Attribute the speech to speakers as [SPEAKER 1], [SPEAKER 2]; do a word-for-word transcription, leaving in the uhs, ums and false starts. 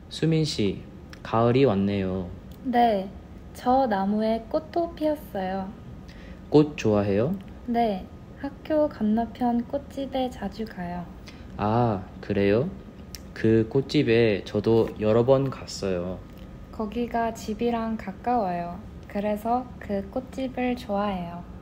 [SPEAKER 1] 수민 씨, 가을이 왔네요.
[SPEAKER 2] 네, 저 나무에 꽃도 피었어요.
[SPEAKER 1] 꽃 좋아해요?
[SPEAKER 2] 네, 학교 건너편 꽃집에 자주 가요.
[SPEAKER 1] 아, 그래요? 그 꽃집에 저도 여러 번 갔어요.
[SPEAKER 2] 거기가 집이랑 가까워요. 그래서 그 꽃집을 좋아해요.